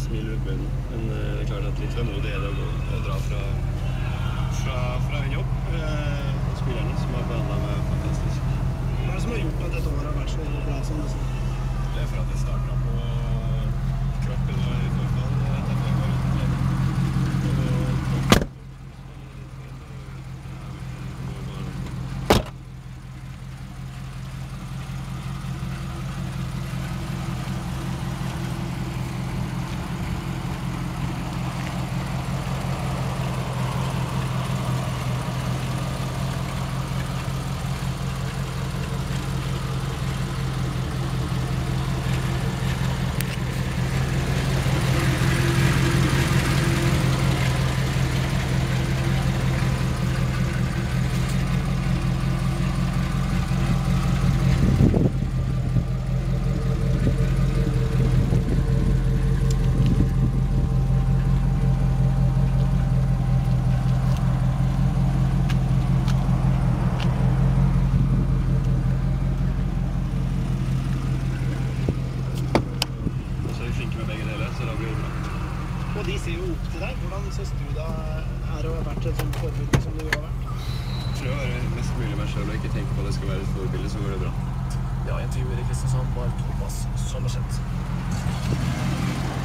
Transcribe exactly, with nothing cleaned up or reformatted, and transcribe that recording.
smil rundt munnen. Men uh, det er klart at litt vemodig er det å, å dra fra, fra, fra en jobb. Uh, og spillerne som har behandlet meg fantastisk. Hva er det som har gjort at dette året har vært så bra som det? Det er for at jeg startet på kroppen og i forfall etter at jeg var uten trening. Og de ser jo opp til deg. Hvordan synes du det er å ha vært et sånt forbilde som du har vært? For å være mest mulig meg selv og ikke tenke på at det skal være et forbilde, så går det bra. Ja, intervjuet i Kristiansand var Thomas Sommerseth.